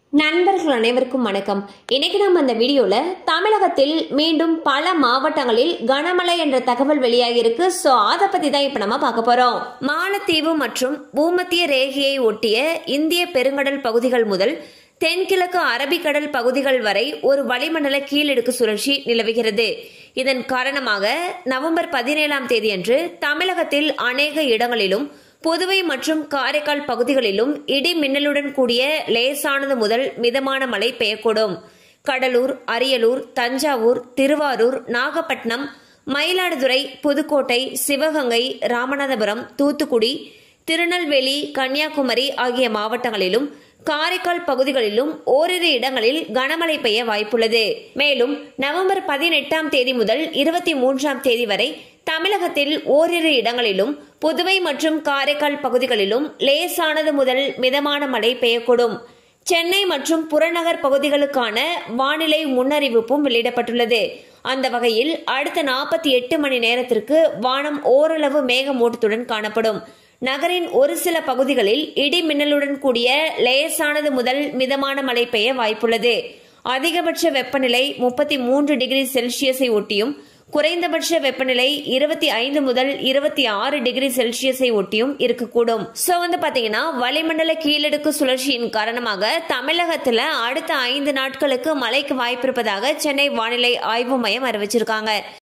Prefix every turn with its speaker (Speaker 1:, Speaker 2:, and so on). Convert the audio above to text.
Speaker 1: நண்பர்கள் அனைவருக்கும் வணக்கம். இன்னைக்கு நம்ம இந்த வீடியோல தமிழகத்தில் மீண்டும் பல மாவட்டங்களில் கனமழை என்ற தகவல் வெளியாகி இருக்கு. சோ அதை பத்தி தான் இப்ப நம்ம பார்க்க போறோம். மாலத்தீவு மற்றும் பூமத்திய ரேகையை ஒட்டிய இந்திய பெருங்கடல் பகுதிகள் முதல் தென்கிழக்கு அரபிக்கடல் பகுதிகள் வரை ஒரு வளிமண்டல கீழடுக்கு சுழற்சி நிலவுகிறது. இதன் காரணமாக நவம்பர் 17ஆம் தேதியன்று தமிழகத்தில் அநேக இடங்களிலும் புதுவை மற்றும் காரைக்கால் பகுதிகளிலும் இடி மின்னலுடன் கூடிய லேசானது முதல் மிதமான மழை பெய்யக்கூடும். கடலூர், அரியலூர், தஞ்சாவூர், திருவாரூர், நாகப்பட்டினம், மயிலாடுதுறை, புதுக்கோட்டை, சிவகங்கை, ராமநாதபுரம், தூத்துக்குடி, திருநெல்வேலி, கன்னியாகுமரி ஆகிய மாவட்டங்களிலும் காரைக்கால் பகுதிகளிலும் ஓரிரு இடங்களில் கனமழை பெய்ய வாய்ப்புள்ளது. மேலும் நவம்பர் 18ஆம் தேதி முதல் 23ஆம் தேதி வரை தமிழகத்தில் ஓரிரு இடங்களிலும் புதுவை மற்றும் காரைக்கால் பகுதிகளிலும் லேசானது முதல் மிதமான மழை பெய்யக்கூடும். சென்னை மற்றும் புறநகர் பகுதிகளுக்கான வானிலை முன்னறிவிப்பும் வெளியிடப்பட்டுள்ளது. அந்த வகையில் அடுத்த 48 மணி நேரத்திற்கு வானம் ஓரளவு மேகமூட்டத்துடன் காணப்படும். நகரின் ஒரு சில பகுதிகளில் இடி மின்னலுடன் கூடிய லேசானது முதல் மிதமான மழை பெய்ய வாய்ப்புள்ளது. அதிகபட்ச வெப்பநிலை 33 டிகிரி செல்சியஸை ஒட்டியும் குறைந்தபட்ச வெப்பநிலை 25 முதல் 26 டிகிரி செல்சியஸை ஒட்டியும் இருக்கக்கூடும். சோ பாத்தீங்கன்னா வளிமண்டல கீழடுக்கு சுழற்சியின் காரணமாக தமிழகத்துல அடுத்த 5 நாட்களுக்கு மழைக்கு வாய்ப்பு இருப்பதாக சென்னை வானிலை ஆய்வு மையம் அறிவிச்சிருக்காங்க.